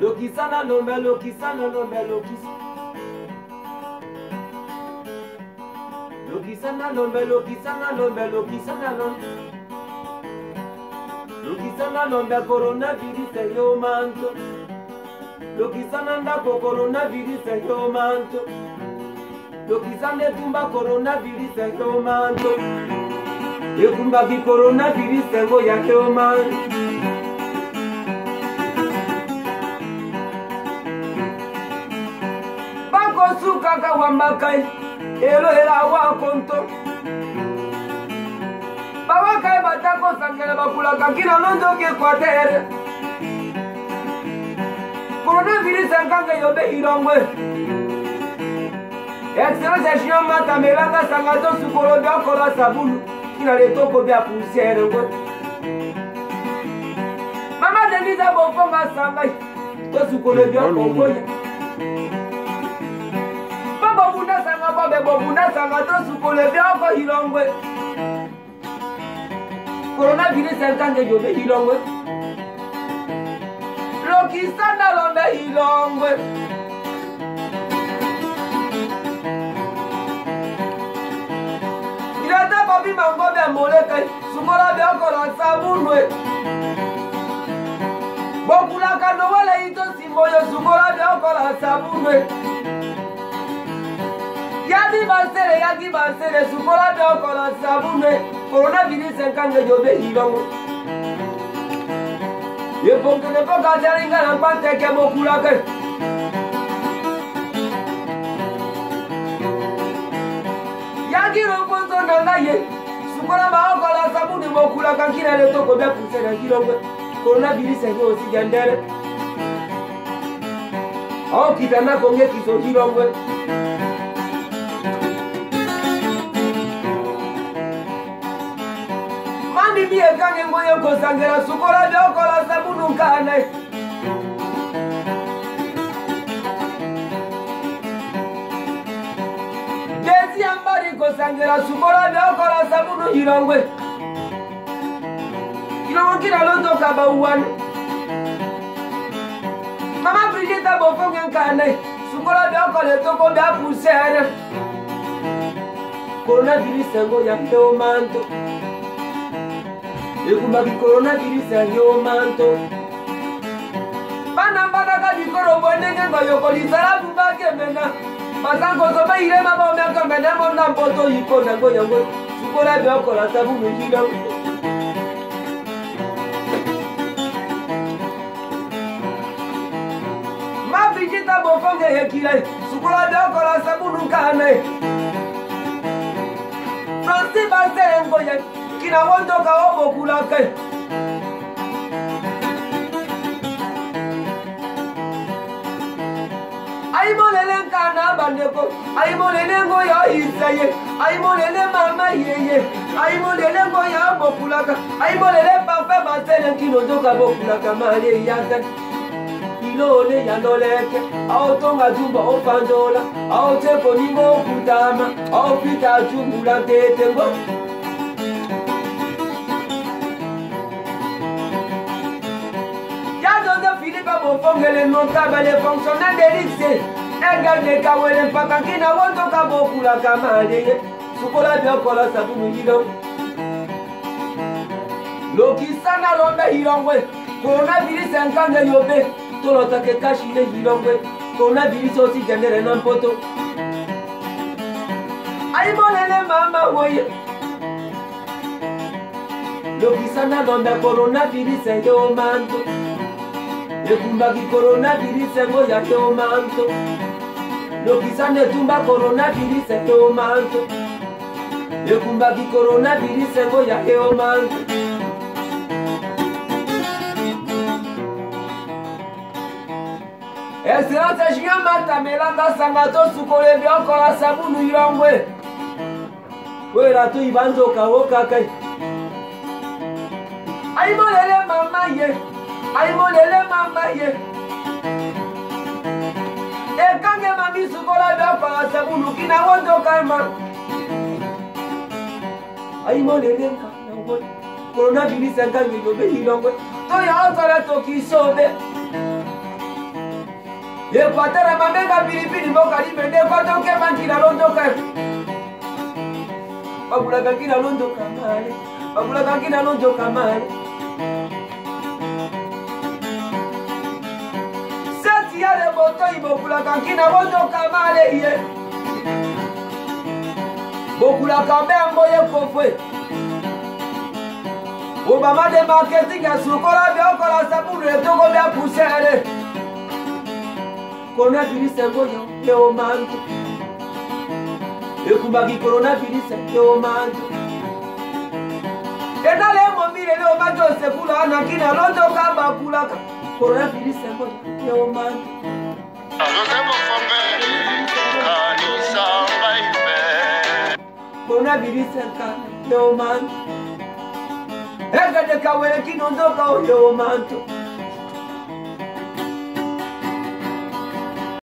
Lokisana nombe, lokisana nombe, lokisana. Lokisana nombe, lokisana nombe, lokisana nombe. Lokisana nombe coronavirus yo manto. Lokisana ndako coronavirus yo manto. Lokisana tumba coronavirus yo manto. Ekumba ki coronavirus ngo ya yo manto. Bako suka ka wambakai. Elo era wa konto. Baba kai batako sangela bakula kakina londo ke kwatere. Coronavirus anganga yobe irongwe. Excellence shion mata melanga sangato sukolo bia kola sabulu. Kina letoko bia poussière ngo. Mama Denise bofonga sangai. To sukolo bia kongoya. Baba bunda sanga baba bunda sanga to sukolo bia ko irongwe. Coronavirus anganga yobe irongwe. Lokisana londe ilongwe. Ilata babi mangobe moleka sukola be okora sabunwe. Bokula kano wale ito simoyo sukola be okora sabunwe. Yagi basere sukola be okora sabunwe. Coronavirus enkanga yobe ilongwe. Ye ponke ne poka jaringa na pante ke mokula ke. Yagi roponzo nanga ye. Sukola ba okola sabuni mokula kankina le toko be puse na kilongwe. Coronavirus enge osi gendere. Au kitana konge kiso kilongwe. Mani biye kange ngoye kosangera sukola be okola sabunu kane. Jezi ambari kosangera sukola be okola sabunu hirongwe. Ilongo kina londo kaba uwane. Mama Brigitte bofonge kane. Sukola be okola toko be poussière. Coronavirus ngo ya yo manto. Ekumba ki coronavirus yo manto. Bana ka bikoro bonenge ngo yokolizala bumba kemena. Masango soba ire mama me kamena mona mpoto yikona ngo yango. Sukola be okola sabunu hilo. Ma Brigitte bofonge yekile. Sukola be okola sabunu kane. Francis Basel ngo yango. Kina wondo ka obo kula kai. Ai molele kana bandeko. Ai molele ngo ya isaye. Ai molele mama yeye. Ai molele ngo ya bokula ka. Ai molele papa basele kino doka bokula ka mali yaka. Ilole ya noleke. Au tonga jumba ofandola. Au teko ningo kutama. Au pita jumula tete ngo. Fongele notable les fonctionnaires de l'ICE. Egane kawele mpaka kina wondo kabokula kamale. Sukola bia kola sabunu hilo. Lokisana londe hilongwe. Coronavirus enkanga yobe. Tolota ke kashile hilongwe. Coronavirus osi genere nampoto. Ai molele mama woye. Lokisana londe coronavirus yo manto. Ekumba ki coronavirus ngo ya yo manto. Lokisane tumba coronavirus yo manto. Ekumba ki coronavirus ngo ya yo manto. Esperanza shinya mata melanga sangato sukole bi okola sabunu irongwe. Wera tu ibanzo kawoka kai. Ai molele mama ye. Ai molele mama ye. E kange mami sukola be okola sabunu kina wondo kaima. Ai molele kana wo. Coronavirus kange yobe irongwe. To ya okola to kisobe. Ekwatara mamenga pilipili mboka libende kwa toke mankina londoka. Bagula kakina londoka male. Bagula kakina londoka male. Seti yale boto ibokula kakina londoka male ye. Bokula kamembo ye kofwe. Obama de marketing ya sukola biokola sabulu etoko bia kusere. Coronavirus ngoyo yo manto. Ekubagi coronavirus yo manto. Enale momile le omajo sekula anakina londo kamba kulaka. Coronavirus ngoyo yo manto. Coronavirus yo manto. Ega de kawele kinondoka yo manto.